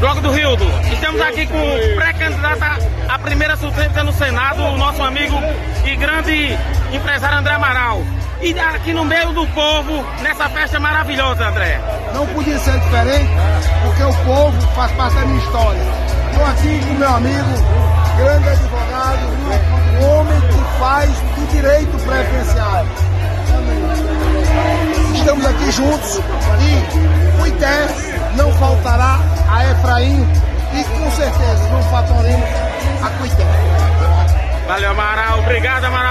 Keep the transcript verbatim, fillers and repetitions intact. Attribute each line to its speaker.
Speaker 1: Bloco do Rildo. Estamos aqui com o pré-candidato à primeira suplência no Senado, o nosso amigo e grande empresário André Amaral. E aqui no meio do povo, nessa festa maravilhosa, André.
Speaker 2: Não podia ser diferente, porque o povo faz parte da minha história. Estou aqui com meu amigo, grande advogado, um homem que faz do direito previdenciário. Estamos aqui juntos e o I T E não faltará a Efraim e com certeza não faltaremos a Cuité.
Speaker 1: Valeu, Amaral. Obrigado, Amaral.